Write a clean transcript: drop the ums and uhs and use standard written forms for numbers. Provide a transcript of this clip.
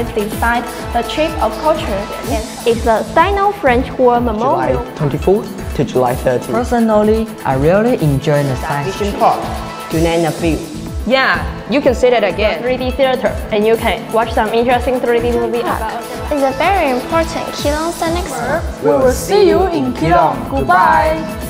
has designed the trip of culture. It's the Sino-French War Memorial. July 24th to July 30th. Personally, I really enjoy the science Vision Park, to name a few. Yeah, you can say that again. 3D theater, and you can watch some interesting 3D movie about. It's a very important Keelung Scenic Spot. We will see you in Keelung. Goodbye.